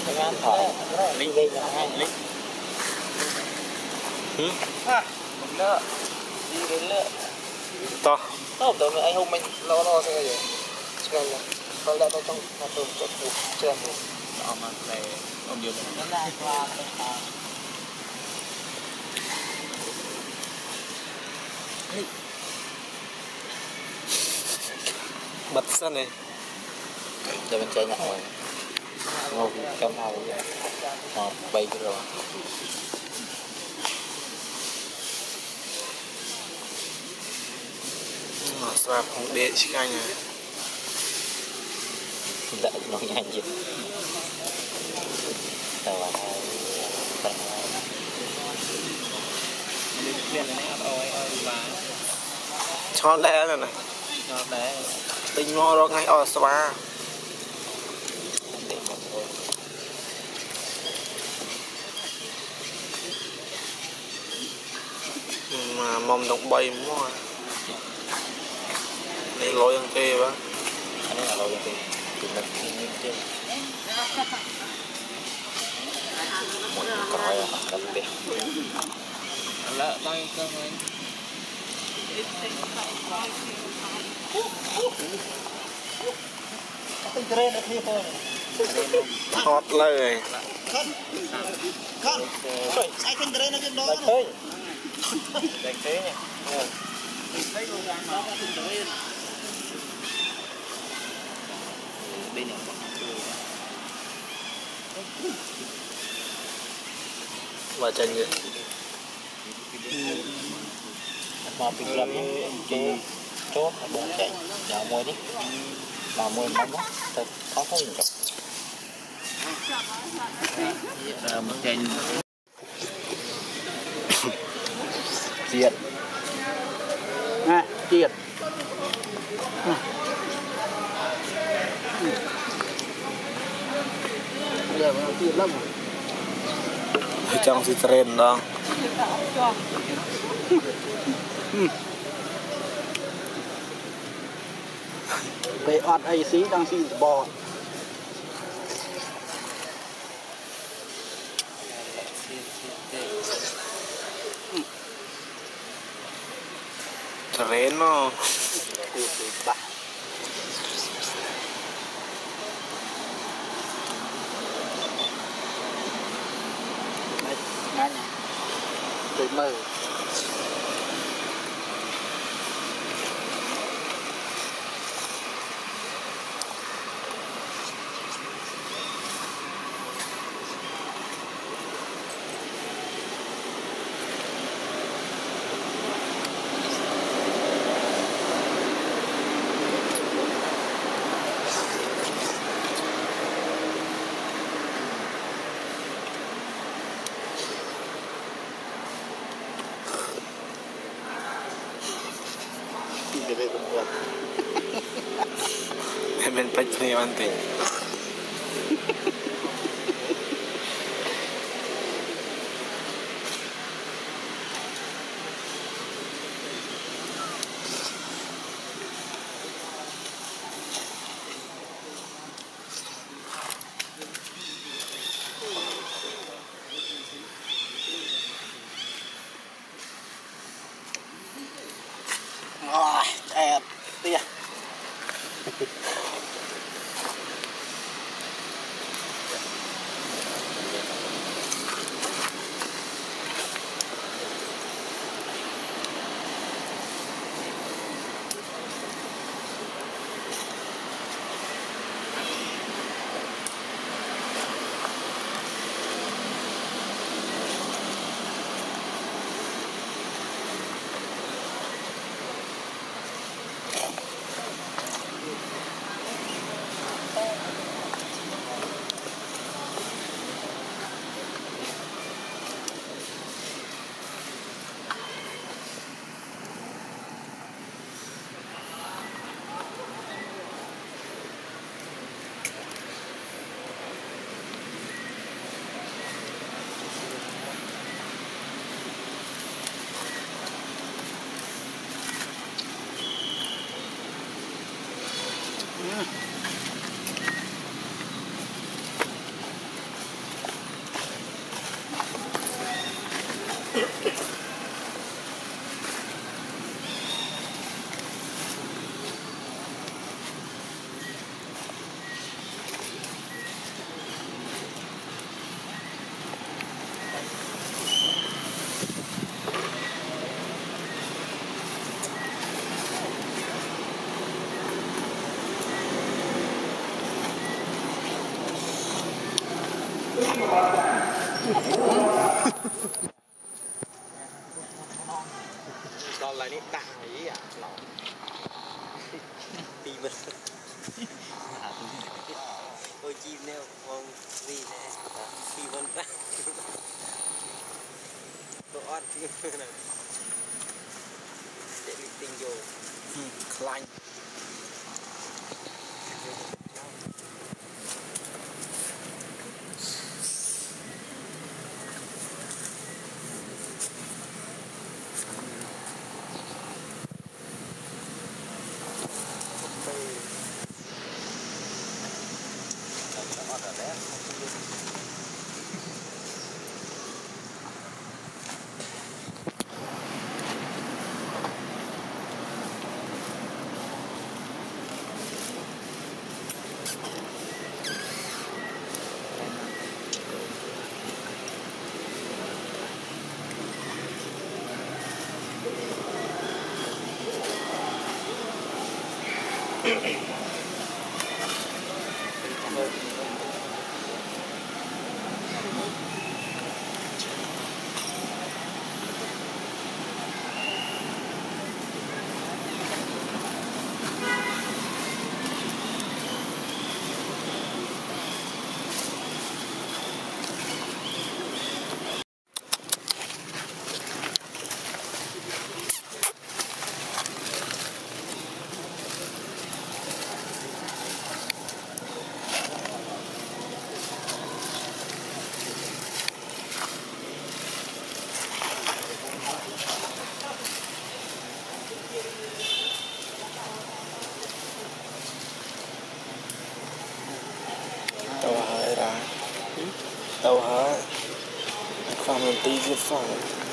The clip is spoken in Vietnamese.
ngàn thỏi linh linh linh lợ đi đến lợ to không đâu anh hôm mình lo sẽ gì xem là coi lại trong mặt tường chốt xem mà này ông điều này bật sân này để mình chơi nhạc rồi ngồi trong nào vậy bay rồi sạp không để chiếc anh này đợi nó nhanh gì tao là cho lẽ này này tình ngõ đó ngay ở spa mà mong đồng bay mua này lối ăn kê quá anh ấy là lối ăn kê thì mình chơi một cõi là đặc biệt lỡ bay cơ anh thoát lời con sai kinh tế nó cái đó thôi đánh thế nhỉ bên này và chân vậy mà bình lâm chơi chốt bóng chạy dạo môi đi mà môi mong đó thật khó thấy được một chạy diện à diện giờ nó tiền lắm trong si trend đó về ọt ấy xí đang xí bò trend nó ngay từ mờ mình phải chơi ăn tiền đẹp tia Còn lại ní tặng ý à lọ đi mình tôi chim neo con gì này khi vân ra tôi ót này để bị tình vô lạnh tàu hở không làm tí viết phòng